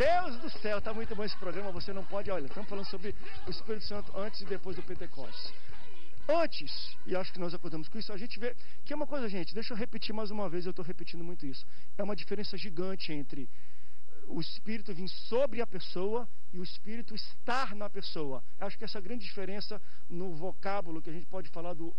Deus do céu, está muito bom esse programa, você não pode... Olha, estamos falando sobre o Espírito Santo antes e depois do Pentecostes. Antes, e acho que nós acordamos com isso, a gente vê que é uma coisa, gente, deixa eu repetir mais uma vez, eu estou repetindo muito isso. É uma diferença gigante entre o Espírito vir sobre a pessoa e o Espírito estar na pessoa. Eu acho que essa grande diferença no vocábulo que a gente pode falar do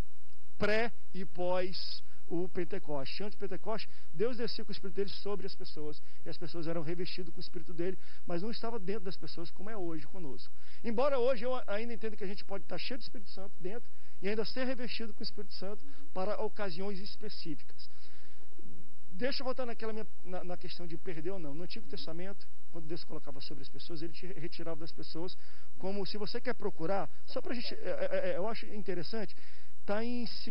pré e pós o Pentecoste. Antes do Pentecoste, Deus descia com o Espírito dele sobre as pessoas, e as pessoas eram revestidas com o Espírito dele, mas não estava dentro das pessoas como é hoje conosco. Embora hoje eu ainda entenda que a gente pode estar cheio do Espírito Santo dentro e ainda ser revestido com o Espírito Santo para ocasiões específicas. Deixa eu voltar na questão de perder ou não. No Antigo Testamento, quando Deus colocava sobre as pessoas, ele te retirava das pessoas, como se você quer procurar, só para a gente, eu acho interessante, está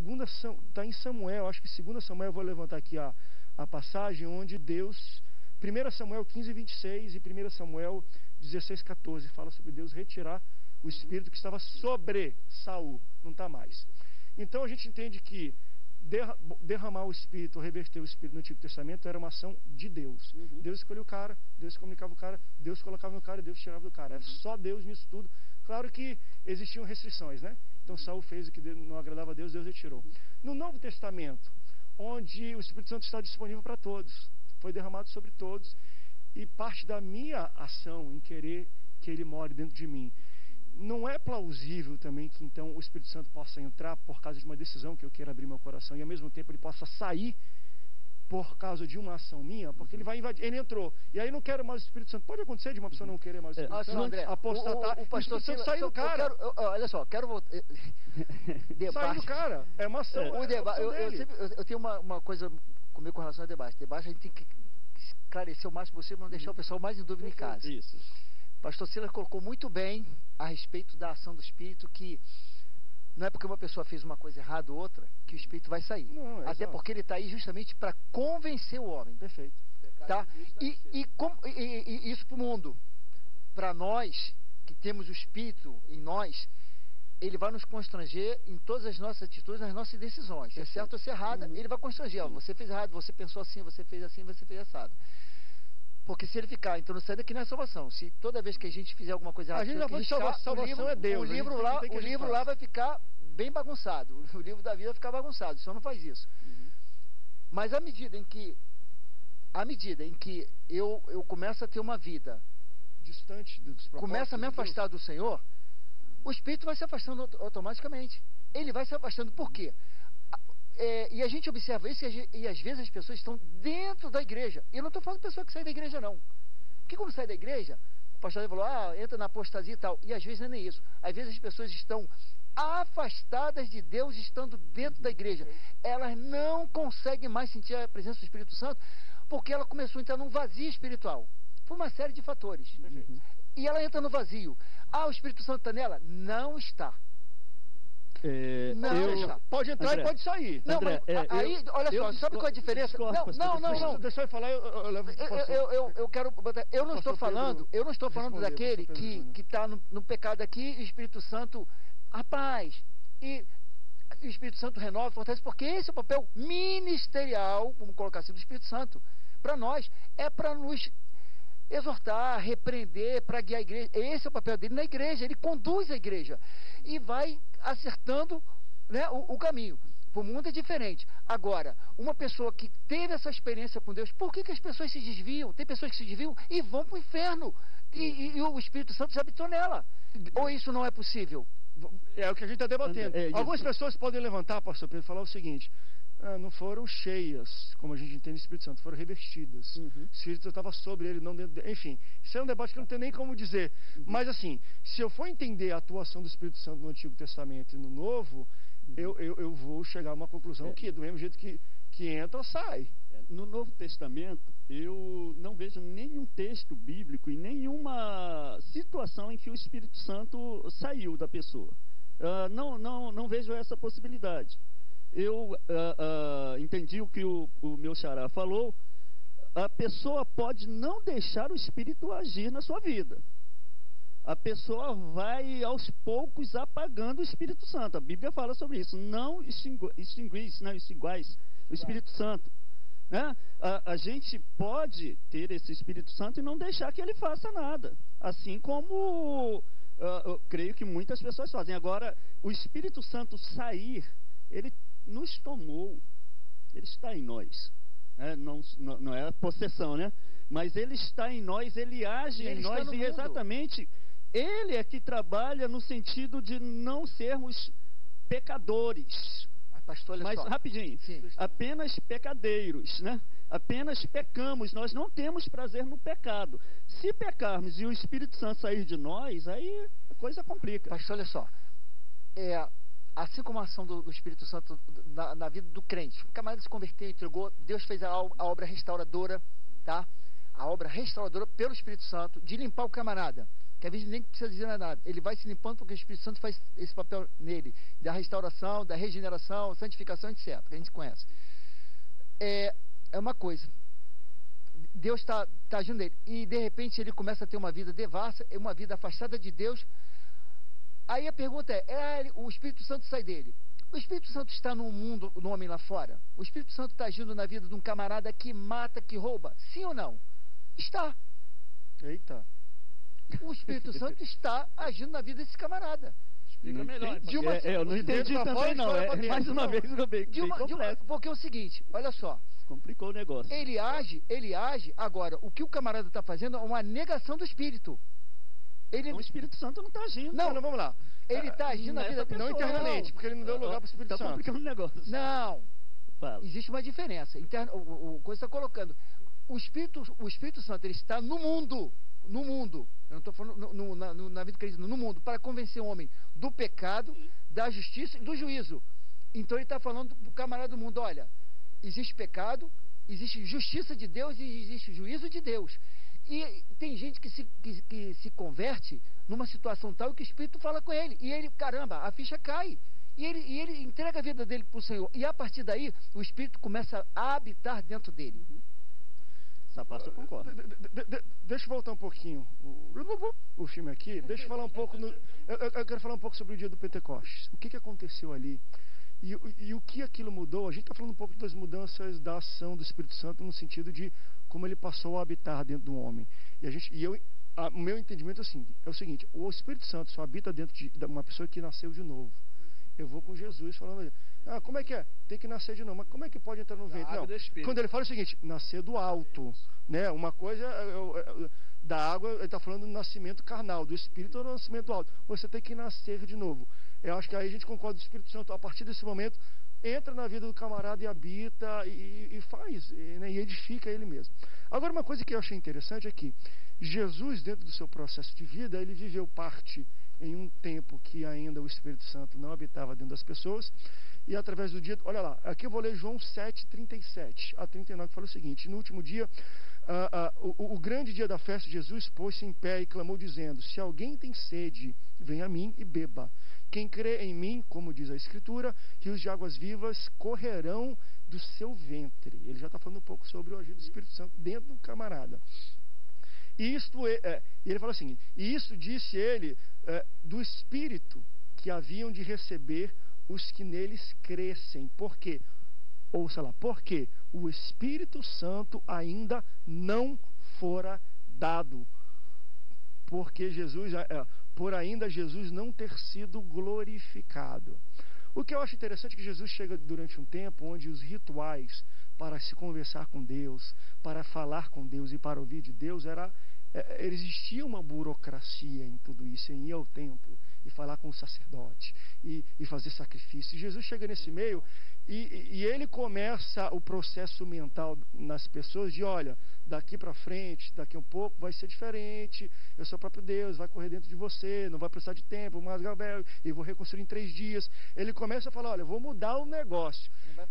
em Samuel, acho que 2 Samuel, eu vou levantar aqui a passagem, onde Deus, 1 Samuel 15, 26 e 1 Samuel 16, 14, fala sobre Deus retirar o espírito que estava sobre Saul, não está mais. Então a gente entende que derramar o espírito, reverter o espírito no Antigo Testamento era uma ação de Deus. Deus escolheu o cara, Deus comunicava o cara, Deus colocava no cara, Deus tirava do cara. Era só Deus nisso tudo. Claro que existiam restrições, né? Então Saul fez o que não agradava a Deus, Deus retirou. No Novo Testamento, onde o Espírito Santo está disponível para todos, foi derramado sobre todos, e parte da minha ação em querer que ele more dentro de mim, não é plausível também que então o Espírito Santo possa entrar por causa de uma decisão que eu queira abrir meu coração, e ao mesmo tempo ele possa sair por causa de uma ação minha, porque ele vai invadir, ele entrou, e aí não quero mais o Espírito Santo. Pode acontecer de uma pessoa não querer mais o Espírito Santo, André, apostatar, o pastor Santo sair do cara. Olha só, quero voltar. Sair do cara, é uma ação. Eu tenho uma coisa comigo com relação ao debate. Debate a gente tem que esclarecer o máximo possível, não deixar o pessoal mais em dúvida em casa. Isso. Pastor Silas colocou muito bem a respeito da ação do Espírito, que não é porque uma pessoa fez uma coisa errada ou outra que o Espírito vai sair. Não, até porque ele está aí justamente para convencer o homem. Perfeito. Tá? E isso para o mundo. Para nós, que temos o Espírito em nós, ele vai nos constranger em todas as nossas atitudes, nas nossas decisões. Se é certo ou se é errada, ele vai constranger. Ó, você fez errado, você pensou assim, você fez assim, você fez assado. Porque se ele ficar, então não sai daqui não é salvação. Se toda vez que a gente fizer alguma coisa errada, a gente já vai salvação é Deus. O livro lá vai ficar bem bagunçado. O livro da vida vai ficar bagunçado. O senhor não faz isso. Mas à medida em que eu começo a ter uma vida distante dos propósitos, começa a me afastar do Senhor, o Espírito vai se afastando automaticamente. Ele vai se afastando. Por quê? E a gente observa isso, e às vezes as pessoas estão dentro da igreja. E eu não estou falando de pessoa que sai da igreja, não. Porque quando sai da igreja, o pastor falou, entra na apostasia e tal. E às vezes não é nem isso. Às vezes as pessoas estão afastadas de Deus estando dentro da igreja. Elas não conseguem mais sentir a presença do Espírito Santo, porque ela começou a entrar num vazio espiritual. Por uma série de fatores. E ela entra no vazio. O Espírito Santo está nela? Não está. Pode entrar, André, e pode sair. Não, André, mas aí, olha só, sabe qual é a diferença? Não. Deixa eu falar, eu quero botar. Eu não estou falando daquele que está no pecado aqui, e o Espírito Santo, rapaz, e o Espírito Santo renova, fortalece, porque esse é o papel ministerial, vamos colocar assim, do Espírito Santo. Para nós, é para nos exortar, repreender, para guiar a igreja. Esse é o papel dele na igreja. Ele conduz a igreja e vai acertando, né, o caminho. O mundo é diferente. Agora, uma pessoa que teve essa experiência com Deus, por que as pessoas se desviam? Tem pessoas que se desviam e vão para o inferno. E o Espírito Santo já habitou nela. Ou isso não é possível? É o que a gente está debatendo. Algumas pessoas podem levantar, pastor Pedro, e falar o seguinte: não foram cheias, como a gente entende o Espírito Santo, foram revestidas. O Espírito estava sobre ele, não dentro dele. Enfim, isso é um debate que não tem nem como dizer. Mas assim, se eu for entender a atuação do Espírito Santo no Antigo Testamento e no Novo, eu vou chegar a uma conclusão que do mesmo jeito que entra, sai. No Novo Testamento, eu não vejo nenhum texto bíblico e nenhuma situação em que o Espírito Santo saiu da pessoa. Não vejo essa possibilidade. Eu entendi o que o meu xará falou. A pessoa pode não deixar o Espírito agir na sua vida. A pessoa vai aos poucos apagando o Espírito Santo. A Bíblia fala sobre isso. Não extinguis o Espírito Santo. né? A gente pode ter esse Espírito Santo e não deixar que ele faça nada. Assim como eu creio que muitas pessoas fazem. Agora, o Espírito Santo sair, ele nos tomou, ele está em nós. Não é a possessão, né? Mas ele está em nós, ele age em nós e exatamente ele é que trabalha no sentido de não sermos pecadores. Pastor, mas rapidinho, apenas pecadeiros, né? Apenas pecamos, nós não temos prazer no pecado. Se pecarmos e o Espírito Santo sair de nós, aí a coisa complica. Pastor, olha só, assim como a ação do Espírito Santo na vida do crente, o camarada se converteu, entregou, Deus fez a obra restauradora, tá? A obra restauradora pelo Espírito Santo, de limpar o camarada. Que às vezes nem precisa dizer nada, ele vai se limpando porque o Espírito Santo faz esse papel nele, da restauração, da regeneração, santificação, etc., que a gente conhece. É uma coisa, Deus está agindo nele, e de repente ele começa a ter uma vida devassa, uma vida afastada de Deus. Aí a pergunta o Espírito Santo sai dele. O Espírito Santo está no mundo, no homem lá fora? O Espírito Santo está agindo na vida de um camarada que mata, que rouba? Sim ou não? Está. Eita. O Espírito Santo está agindo na vida desse camarada. Explica melhor. Eu não entendi também não. Mais uma vez eu bem porque é o seguinte, olha só. Complicou o negócio. Ele age. Agora, o que o camarada está fazendo é uma negação do Espírito. Então, o Espírito Santo não está agindo. Não, vamos lá. Ele está agindo na vida não internamente, porque ele não deu lugar para o Espírito Santo. Está complicando o negócio. Não. Fala. Existe uma diferença. O coisa está colocando. O Espírito Santo, ele está no mundo. No mundo, eu não estou falando na vida cristã, no mundo, para convencer o homem do pecado, da justiça e do juízo. Então ele está falando para o camarada do mundo, olha, existe pecado, existe justiça de Deus e existe juízo de Deus. E tem gente que se converte numa situação tal que o Espírito fala com ele, e ele, caramba, a ficha cai. E ele entrega a vida dele para o Senhor, e a partir daí o Espírito começa a habitar dentro dele. Essa parte eu concordo. Deixa eu voltar um pouquinho o filme aqui. Deixa eu falar um pouco. Eu quero falar um pouco sobre o dia do Pentecostes. O que aconteceu ali e o que aquilo mudou. A gente está falando um pouco das mudanças da ação do Espírito Santo no sentido de como ele passou a habitar dentro do homem. O meu entendimento é o seguinte: o Espírito Santo só habita dentro de uma pessoa que nasceu de novo. Eu vou com Jesus falando, como é que é? Tem que nascer de novo. Mas como é que pode entrar no ventre? Não. Quando ele fala o seguinte, nascer do alto, né? Uma coisa da água, ele está falando do nascimento carnal, do Espírito é o nascimento do alto. Você tem que nascer de novo. Eu acho que aí a gente concorda, o Espírito Santo, a partir desse momento, entra na vida do camarada e habita e faz, e edifica ele mesmo. Agora, uma coisa que eu achei interessante é que Jesus, dentro do seu processo de vida, ele viveu parte em um tempo que ainda o Espírito Santo não habitava dentro das pessoas, e através do dia, olha lá, aqui eu vou ler João 7, 37 a 39, que fala o seguinte: no último dia, o grande dia da festa, Jesus pôs-se em pé e clamou dizendo: se alguém tem sede, venha a mim e beba. Quem crê em mim, como diz a Escritura, rios de águas vivas correrão do seu ventre. Ele já está falando um pouco sobre o agir do Espírito Santo dentro do camarada. E ele fala assim: e isso disse ele do Espírito que haviam de receber os que neles crescem. Por quê? Ouça lá, porque o Espírito Santo ainda não fora dado. Porque por ainda Jesus não ter sido glorificado. O que eu acho interessante é que Jesus chega durante um tempo onde os rituais para se conversar com Deus, para falar com Deus e para ouvir de Deus, existia uma burocracia em tudo isso, em ir ao templo e falar com o sacerdote e fazer sacrifício. E Jesus chega nesse meio e ele começa o processo mental nas pessoas de: olha, daqui para frente, daqui um pouco vai ser diferente, eu sou o próprio Deus, vai correr dentro de você, não vai precisar de tempo, mas e vou reconstruir em 3 dias. Ele começa a falar: olha, eu vou mudar o negócio.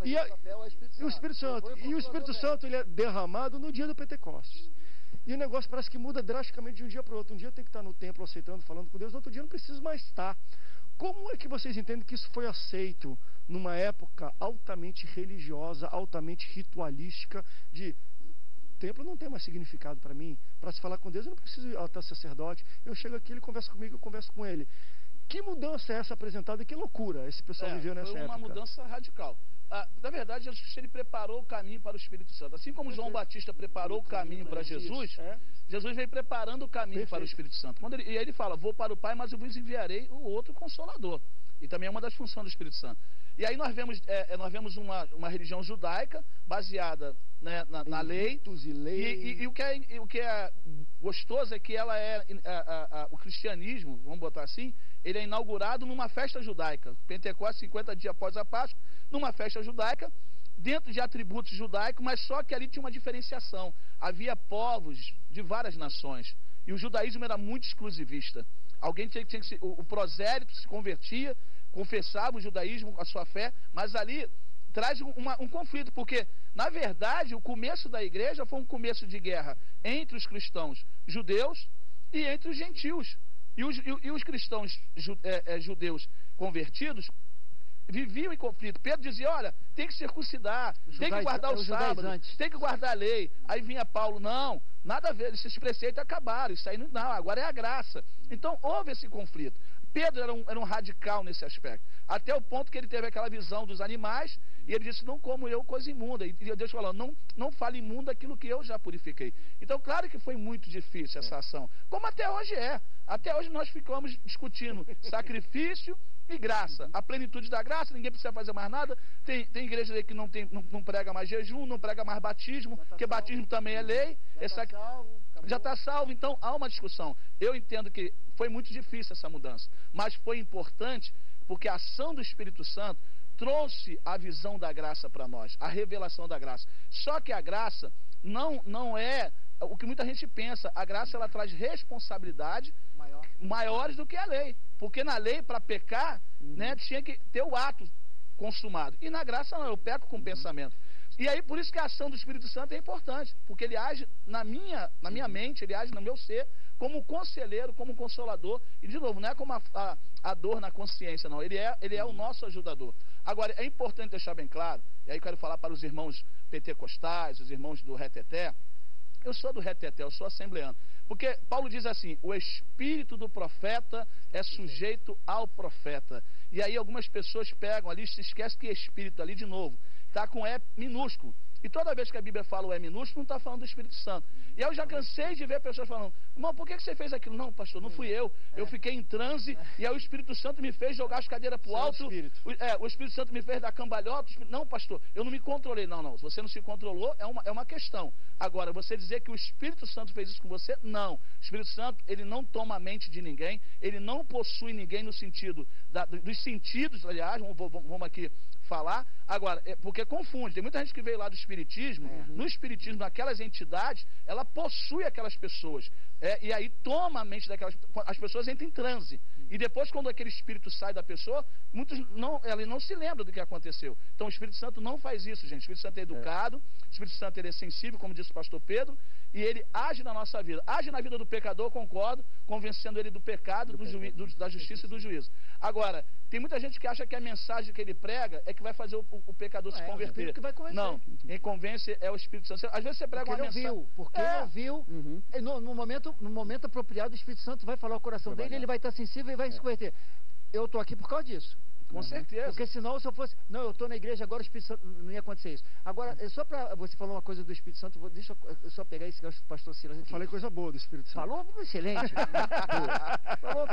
O Espírito Santo ele é derramado no dia do Pentecostes. E o negócio parece que muda drasticamente de um dia para o outro. Um dia eu tenho que estar no templo aceitando, falando com Deus, no outro dia eu não preciso mais estar. Como é que vocês entendem que isso foi aceito numa época altamente religiosa, altamente ritualística, de templo não tem mais significado para mim? Para se falar com Deus eu não preciso ir até sacerdote, eu chego aqui, ele conversa comigo, eu converso com ele. Que mudança é essa apresentada? Que loucura esse pessoal viveu nessa época? Foi uma mudança radical. Na verdade, Jesus Cristo, ele preparou o caminho para o Espírito Santo. Assim como João Batista preparou o caminho para Jesus, Jesus veio preparando o caminho para o Espírito Santo. E aí ele fala, vou para o Pai, mas eu vos enviarei o outro Consolador. E também é uma das funções do Espírito Santo. E aí nós vemos uma religião judaica baseada, né, na lei. E o que é gostoso é que ela o cristianismo, vamos botar assim, ele é inaugurado numa festa judaica. Pentecostes, 50 dias após a Páscoa, numa festa judaica, dentro de atributos judaicos, mas só que ali tinha uma diferenciação. Havia povos de várias nações. E o judaísmo era muito exclusivista. Alguém tinha que o prosélito se convertia, confessava o judaísmo, a sua fé, mas ali traz um conflito, porque, na verdade, o começo da igreja foi um começo de guerra entre os cristãos judeus e entre os gentios. E os cristãos judeus convertidos viviam em conflito. Pedro dizia, olha, tem que circuncidar, tem que guardar o sábado, tem que guardar a lei. Aí vinha Paulo, não, nada a ver, esses preceitos acabaram, isso aí não, agora é a graça. Então houve esse conflito. Pedro era um radical nesse aspecto, até o ponto que ele teve aquela visão dos animais, e ele disse, não como eu coisa imunda. E Deus falou, não fale imundo aquilo que eu já purifiquei. Então, claro que foi muito difícil essa ação, como até hoje é. Até hoje nós ficamos discutindo sacrifício e graça. A plenitude da graça, ninguém precisa fazer mais nada. Tem igreja aí que não prega mais jejum, não prega mais batismo, porque batismo também é lei. Já está salvo, então há uma discussão. Eu entendo que foi muito difícil essa mudança, mas foi importante porque a ação do Espírito Santo trouxe a visão da graça para nós, a revelação da graça. Só que a graça não é o que muita gente pensa. A graça, ela traz responsabilidade maiores do que a lei, porque na lei, para pecar, né, tinha que ter o ato consumado, e na graça não, eu peco com o pensamento. E aí, por isso que a ação do Espírito Santo é importante, porque ele age na minha mente, ele age no meu ser, como conselheiro, como consolador, e de novo, não é como a dor na consciência, não, ele é o nosso ajudador. Agora, é importante deixar bem claro, e aí eu quero falar para os irmãos pentecostais, os irmãos do Reteté. Eu sou do Reteté, eu sou assembleano, porque Paulo diz assim, o espírito do profeta é sujeito ao profeta. E aí algumas pessoas pegam ali, se esquecem que espírito ali, de novo, está com E minúsculo. E toda vez que a Bíblia fala o E minúsculo, não está falando do Espírito Santo. E eu já cansei de ver pessoas falando, irmão, por que você fez aquilo? Não, pastor, não fui eu. Eu fiquei em transe, e aí o Espírito Santo me fez jogar as cadeiras para o alto. O Espírito Santo me fez dar cambalhota. Não, pastor, eu não me controlei. Não, se você não se controlou, é uma questão. Agora, você dizer que o Espírito Santo fez isso com você, não. O Espírito Santo, ele não toma a mente de ninguém, ele não possui ninguém no sentido, dos sentidos, aliás, vamos aqui falar. Agora, porque confunde, tem muita gente que veio lá do Espiritismo, no Espiritismo, naquelas entidades, ela possui aquelas pessoas, e aí toma a mente daquelas, as pessoas entram em transe, e depois quando aquele espírito sai da pessoa, ele não se lembra do que aconteceu. Então o Espírito Santo não faz isso, gente. O Espírito Santo é educado, o Espírito Santo ele é sensível, como disse o pastor Pedro, e ele age na nossa vida, age na vida do pecador, concordo, convencendo ele do pecado, da justiça e do juízo. Agora, tem muita gente que acha que a mensagem que ele prega é que vai fazer o pecador se converter. Que vai não, quem convence é o Espírito Santo. Às vezes você prega uma mensagem... Porque ele ouviu, no momento apropriado, o Espírito Santo vai falar o coração dele, ele vai estar sensível e vai se converter. Eu estou aqui por causa disso. Com certeza. Porque senão, se eu fosse... Não, eu estou na igreja agora, o Espírito Santo... Não ia acontecer isso. Agora, só para você falar uma coisa do Espírito Santo, deixa eu só pegar esse gancho do pastor Silas aqui. Falei coisa boa do Espírito Santo. Falou? Excelente. Falou...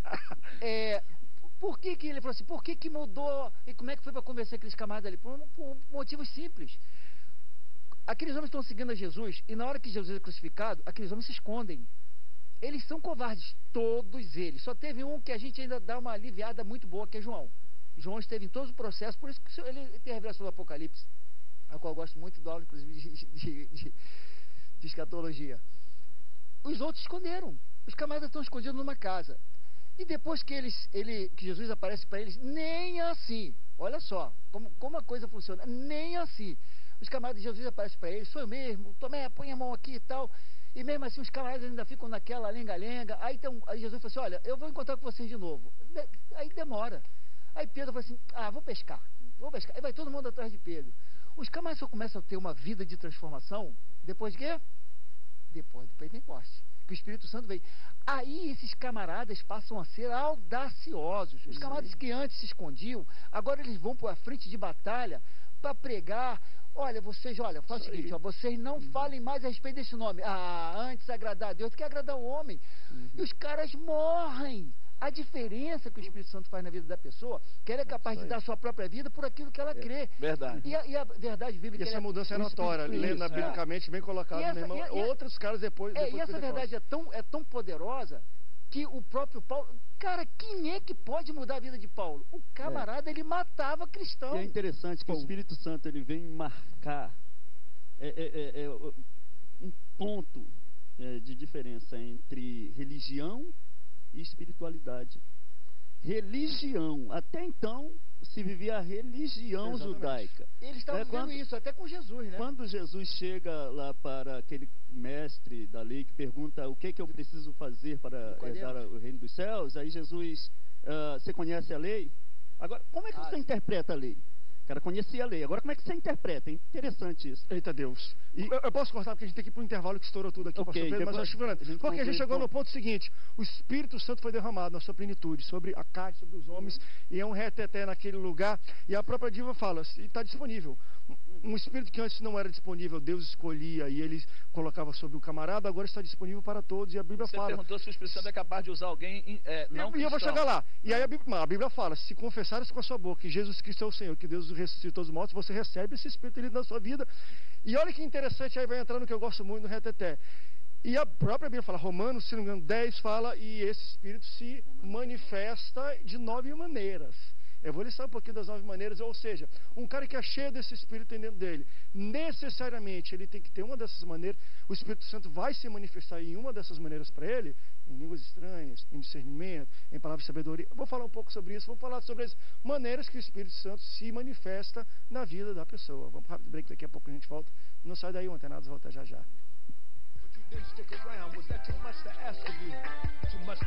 Por que ele falou assim? Por que mudou? E como é que foi para convencer aqueles camaradas ali? Por motivos simples. Aqueles homens estão seguindo a Jesus, e na hora que Jesus é crucificado, aqueles homens se escondem. Eles são covardes, todos eles. Só teve um que a gente ainda dá uma aliviada muito boa, que é João. João esteve em todos os processos, por isso que ele tem a revelação do Apocalipse, a qual eu gosto muito da aula, inclusive, de escatologia. Os outros esconderam. Os camaradas estão escondidos numa casa. E depois que Jesus aparece para eles, nem assim, olha só, como a coisa funciona, nem assim. Os camaradas de Jesus aparecem para eles, sou eu mesmo, Tomé, põe a mão aqui e tal. E mesmo assim os camaradas ainda ficam naquela lenga-lenga. Aí Jesus falou assim, olha, eu vou encontrar com vocês de novo. Aí demora. Aí Pedro falou assim, vou pescar. Aí vai todo mundo atrás de Pedro. Os camaradas só começam a ter uma vida de transformação, depois de quê? Depois do Pentecostes. Que o Espírito Santo veio. Aí esses camaradas passam a ser audaciosos. Os camaradas que antes se escondiam, agora eles vão para a frente de batalha para pregar. Olha, vocês, faz o seguinte, vocês não falem mais a respeito desse nome. Antes agradar a Deus do que agradar o homem. E os caras morrem. A diferença que o Espírito Santo faz na vida da pessoa, que ela é capaz de dar a sua própria vida por aquilo que ela crê. Verdade. E a verdade bíblica... E essa mudança é notória, lendo biblicamente, bem colocado, meu irmão. Outros caras depois e essa verdade é tão poderosa que o próprio Paulo... Cara, quem é que pode mudar a vida de Paulo? O camarada, ele matava cristão. E é interessante que o Espírito Santo, ele vem marcar um ponto de diferença entre religião e espiritualidade. Religião, até então se vivia a religião judaica. Eles estavam vivendo isso até com Jesus, né? Quando Jesus chega lá para aquele mestre da lei que pergunta o que eu preciso fazer para herdar o reino dos céus, aí Jesus, você conhece a lei? Agora, como é que você interpreta a lei? O cara conhecia a lei. Agora, como é que você interpreta? É interessante isso. Eita Deus. Eu posso cortar porque a gente tem que ir para o intervalo que estourou tudo aqui, okay, Pedro, mas eu acho violento. Porque a gente chegou no ponto seguinte: o Espírito Santo foi derramado na sua plenitude, sobre a carne, sobre os homens, e é um reteté naquele lugar. E a própria diva fala, está disponível. Um espírito que antes não era disponível, Deus escolhia e ele colocava sobre o camarada, agora está disponível para todos. E a Bíblia fala. Você perguntou se o Espírito Santo é capaz de usar alguém não cristão. E eu vou chegar lá. E aí a Bíblia fala: se confessares com a sua boca que Jesus Cristo é o Senhor, que Deus ressuscitou dos mortos, você recebe esse Espírito ali na sua vida. E olha que interessante, aí vai entrar no que eu gosto muito no reteté. E a própria Bíblia fala, Romanos, se não me engano, 10 fala, e esse Espírito se manifesta de 9 maneiras. Eu vou listar um pouquinho das 9 maneiras, ou seja, um cara que é cheio desse Espírito dentro dele, necessariamente ele tem que ter uma dessas maneiras, o Espírito Santo vai se manifestar em uma dessas maneiras para ele, em línguas estranhas, em discernimento, em palavras de sabedoria. Eu vou falar um pouco sobre isso, vou falar sobre as maneiras que o Espírito Santo se manifesta na vida da pessoa. Vamos rápido break, daqui a pouco a gente volta. Não sai daí, o Antenados volta já já.